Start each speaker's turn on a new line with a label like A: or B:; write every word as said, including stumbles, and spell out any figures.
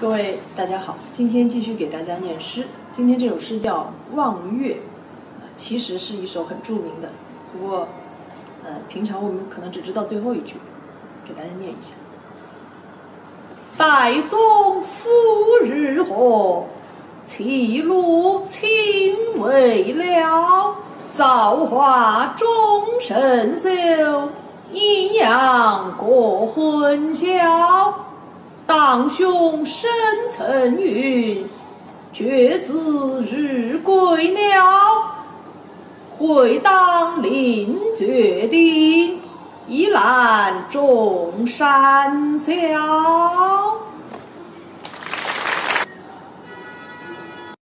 A: 各位大家好，今天继续给大家念诗。今天这首诗叫《望岳》，其实是一首很著名的，不过，呃，平常我们可能只知道最后一句，给大家念一下：岱宗赴日河，齐鲁青未了。造化钟神秀，阴阳过混淆。荡胸生层云，决眦日归鸟。会当凌绝顶，一览众山小。